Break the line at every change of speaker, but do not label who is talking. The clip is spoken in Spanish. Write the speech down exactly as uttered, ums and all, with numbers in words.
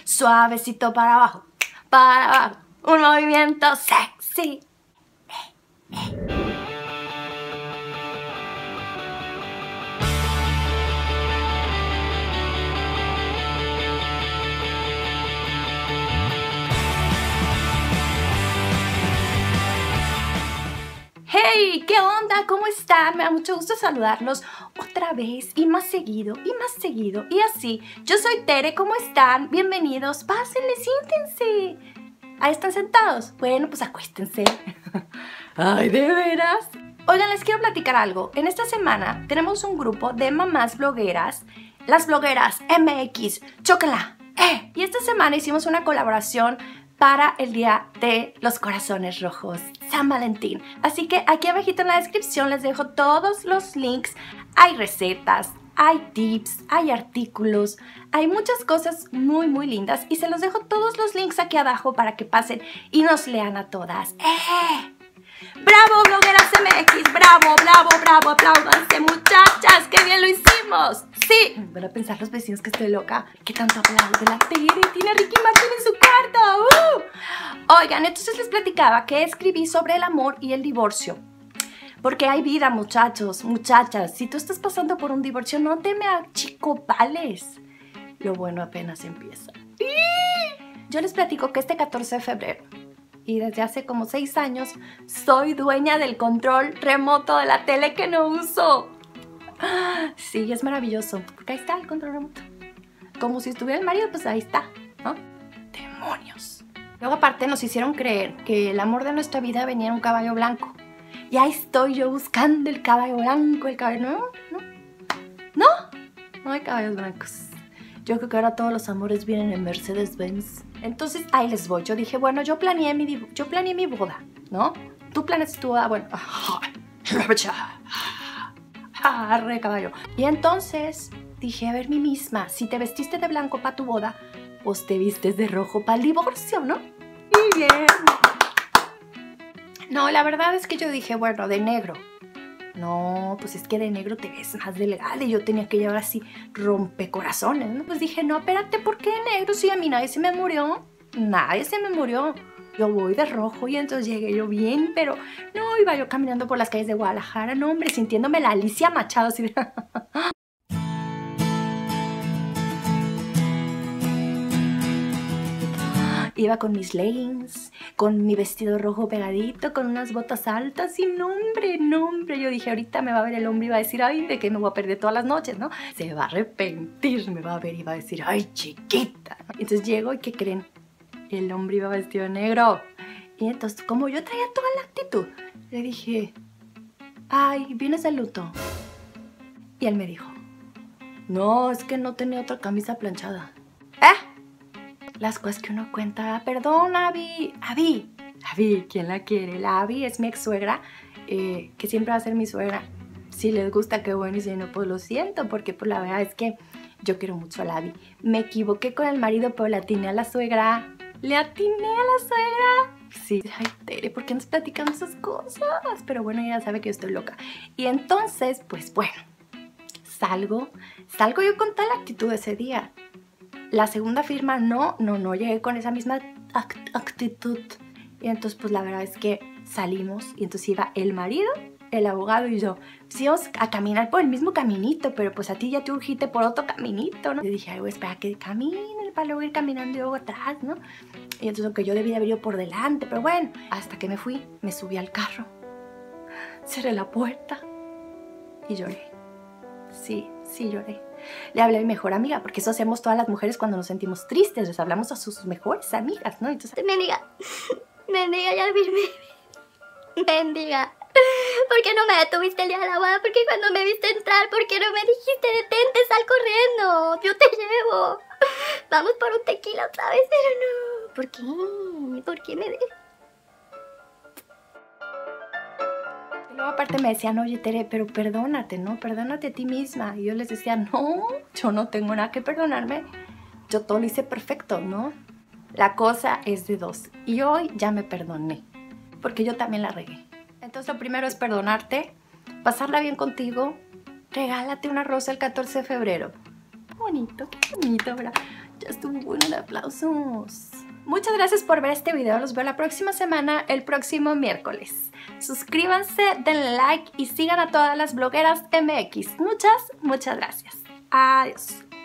suavecito para abajo, para abajo, un movimiento sexy. ¡Hey! ¿Qué onda? ¿Cómo están? Me da mucho gusto saludarlos otra vez y más seguido y más seguido y así. Yo soy Tere, ¿cómo están? Bienvenidos, pásenle, siéntense. ¿Ahí están sentados? Bueno, pues acuéstense. ¡Ay, de veras! Oigan, les quiero platicar algo. En esta semana tenemos un grupo de mamás blogueras, las blogueras M X, chócala, ¡eh! Y esta semana hicimos una colaboración para el Día de los Corazones Rojos, San Valentín. Así que aquí abajito en la descripción les dejo todos los links. Hay recetas, hay tips, hay artículos, hay muchas cosas muy muy lindas y se los dejo todos los links aquí abajo para que pasen y nos lean a todas. ¡Eh! ¡Bravo, blogueras M X! ¡Bravo, bravo, bravo! ¡Apláudanse, muchachas! ¡Qué bien lo hicimos! ¡Sí! Van a pensar los vecinos que estoy loca. ¿Qué tanto aplaude la Tere? Tiene a Ricky Martin en su cuarto. ¡Uh! Oigan, entonces les platicaba que escribí sobre el amor y el divorcio. Porque hay vida, muchachos, muchachas. Si tú estás pasando por un divorcio, no te me achicopales. Lo bueno apenas empieza. Yo les platico que este catorce de febrero y desde hace como seis años soy dueña del control remoto de la tele que no uso. Sí, es maravilloso, porque ahí está el control remoto. Como si estuviera el marido, pues ahí está, ¿no? ¡Demonios! Luego aparte nos hicieron creer que el amor de nuestra vida venía en un caballo blanco. Y ahí estoy yo buscando el caballo blanco, el caballo... No, no, no, no hay caballos blancos. Yo creo que ahora todos los amores vienen en Mercedes-Benz. Entonces, ahí les voy. Yo dije, bueno, yo planeé mi, yo planeé mi boda, ¿no? Tú planeas tu boda, bueno. Arre, caballo. Y entonces dije, a ver, mí misma, si te vestiste de blanco para tu boda, pues te vistes de rojo para el divorcio, ¿no? Y bien. No, la verdad es que yo dije, bueno, de negro. No, pues es que de negro te ves más delgada y yo tenía que llevar así rompecorazones, ¿no? Pues dije, no, espérate, ¿por qué de negro? Si a mí nadie se me murió, nadie se me murió. Yo voy de rojo y entonces llegué yo bien, pero no, iba yo caminando por las calles de Guadalajara, no, hombre, sintiéndome la Alicia Machado, así de... Iba con mis leggings, con mi vestido rojo pegadito, con unas botas altas y no, hombre, no, hombre. Yo dije, ahorita me va a ver el hombre y va a decir, ay, de que me voy a perder todas las noches, ¿no? Se va a arrepentir, me va a ver y va a decir, ay, chiquita. Entonces llego y ¿qué creen? El hombre iba vestido de negro. Y entonces, como yo traía toda la actitud, le dije, ay, ¿vienes de luto? Y él me dijo, no, es que no tenía otra camisa planchada. ¿Eh? Las cosas que uno cuenta. Perdón, Abby. Abby. Abby, ¿quién la quiere? La Abby es mi ex suegra, eh, que siempre va a ser mi suegra. Si les gusta, qué bueno, y si no, pues lo siento, porque pues la verdad es que yo quiero mucho a la Abby. Me equivoqué con el marido, pero le atiné a la suegra. ¿Le atiné a la suegra? Sí. Ay, Tere, ¿por qué nos platicamos esas cosas? Pero bueno, ella sabe que yo estoy loca. Y entonces, pues bueno, salgo, salgo yo con tal actitud ese día. La segunda firma, no, no, no llegué con esa misma act actitud. Y entonces, pues la verdad es que salimos y entonces iba el marido, el abogado y yo. Pues íbamos a caminar por el mismo caminito, pero pues a ti ya te urgiste por otro caminito, ¿no? Y dije, ay, güey, espera que camine para luego ir caminando yo atrás, ¿no? Y entonces, aunque yo debía haber ido por delante, pero bueno, hasta que me fui, me subí al carro, cerré la puerta y lloré. Sí, sí lloré. Le hablé a mi mejor amiga, porque eso hacemos todas las mujeres cuando nos sentimos tristes, les hablamos a sus mejores amigas, ¿no? Entonces,
mendiga, mendiga, ya vime, mendiga, ¿por qué no me detuviste el día de la boda? ¿Por qué cuando me viste entrar? ¿Por qué no me dijiste detente, sal corriendo? Yo te llevo, vamos por un tequila otra vez, pero no. ¿Por qué? ¿Por qué me de...
Luego aparte me decían, oye Tere, pero perdónate, ¿no? Perdónate a ti misma. Y yo les decía, no, yo no tengo nada que perdonarme. Yo todo lo hice perfecto, ¿no? La cosa es de dos. Y hoy ya me perdoné, porque yo también la regué. Entonces lo primero es perdonarte, pasarla bien contigo. Regálate una rosa el catorce de febrero. Qué bonito, qué bonito, ¿verdad? Ya estuvo bueno de aplausos. Muchas gracias por ver este video. Los veo la próxima semana, el próximo miércoles. Suscríbanse, denle like y sigan a todas las blogueras M X. Muchas, muchas gracias. Adiós.